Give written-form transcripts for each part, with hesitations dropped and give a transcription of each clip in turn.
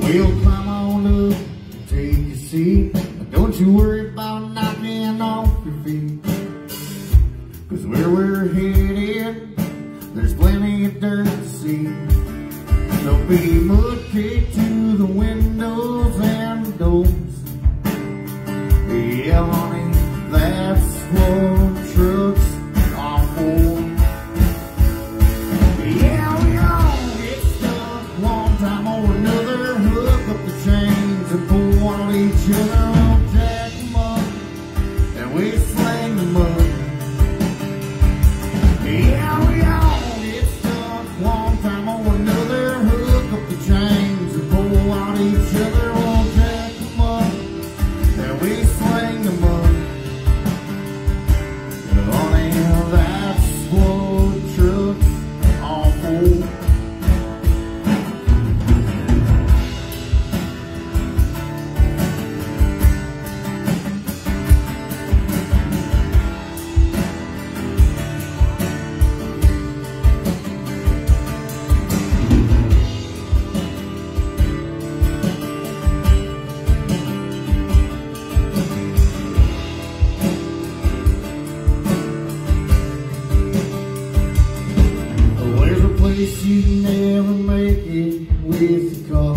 We'll climb on up, take a seat. Don't you worry about knocking off your feet. 'Cause where we're headed, there's plenty of dirt to see. There'll be mud caked to the windows and the doors. Yeah, honey, that's what trucks are for. Yeah, we all get stuck one time or another. Hook up the chains and pull on each other. We'll jack them up and we sling the mud. Yeah, we all get stuck one time or another. Hook up the chains and pull on each other. We'll jack them up and we sling the mud. Honey, that's what trucks are for. You never make it with the car.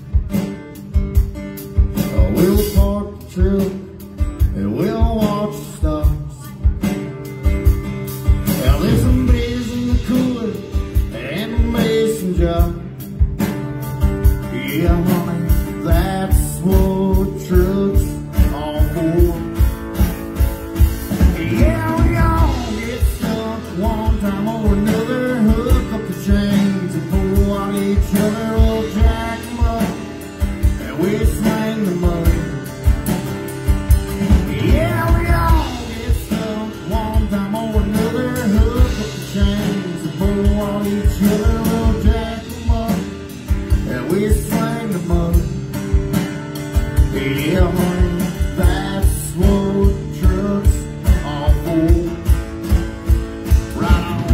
We'll park the truck and we'll watch the stars. Now there's some beers in the cooler and a mason jar. Yeah, honey, that's what trucks are for. Yeah, we all get stuck one time or another. Hook up the chains and pull on each other. We'll jack them up and we sling the mud. Yeah, we all get stuck one time or another. Hook up the chains and pull on each other. We'll jack them up and we sling the mud. Yeah, honey, that's what trucks are for. Right on.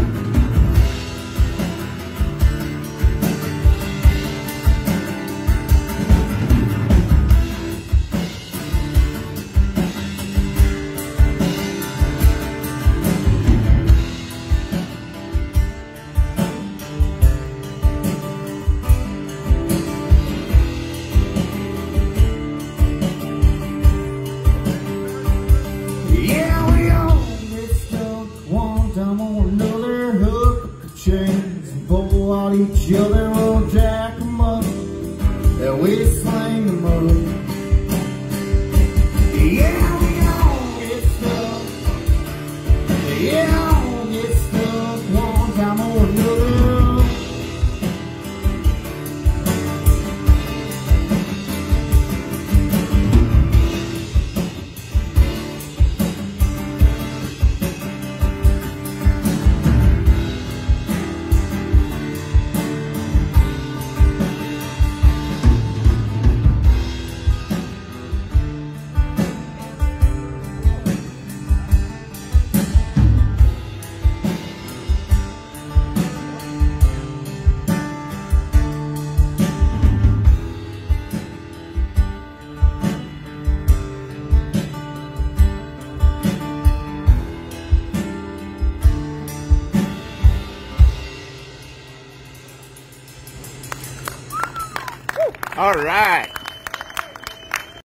Chains and pull on each other. We'll jack them up and we sling the mud. Yeah, we all get stuck. Yeah, all get stuck one time or another. All right.